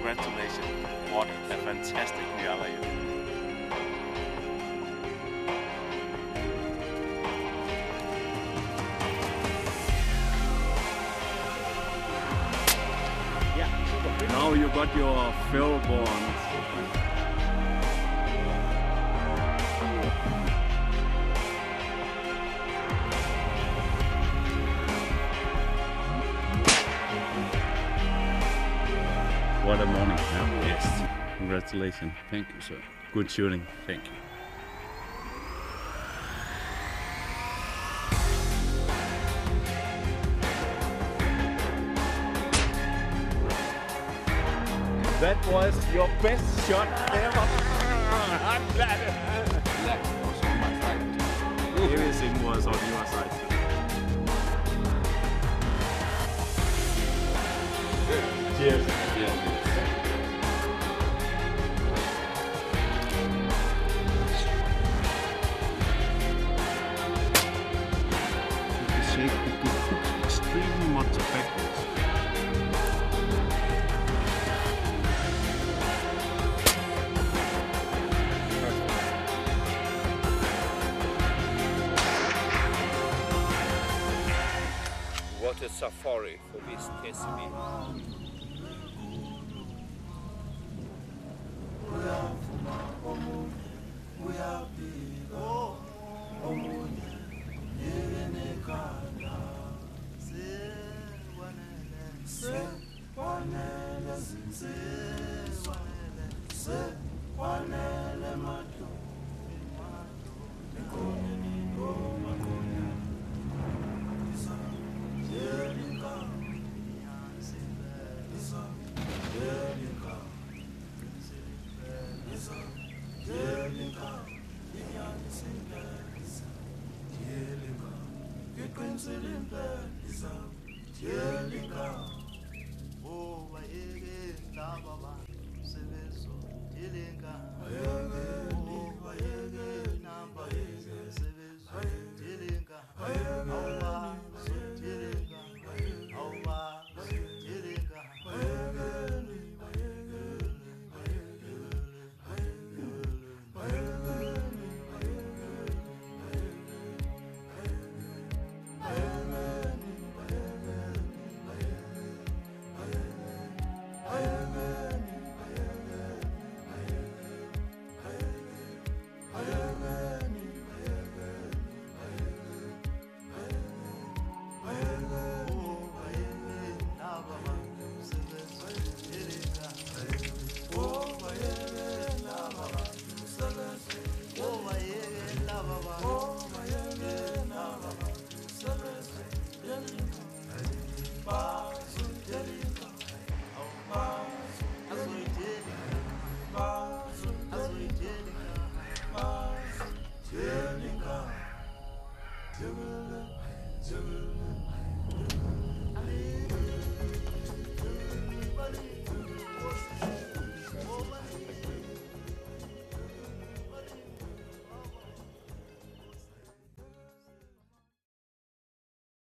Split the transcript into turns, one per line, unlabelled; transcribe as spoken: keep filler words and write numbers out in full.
congratulations. What a fantastic Nyala you did.
Now you got your fill bond. What a morning. Yeah. Yes. Congratulations.
Thank you, sir.
Good shooting.
Thank you.
That was your best shot ever. I'm glad.
That was on my side.
Everything was on your side. Cheers.
Yeah.
The shape you could put extremely much backwards.
What a safari for this T C B.
Oh, I hear it,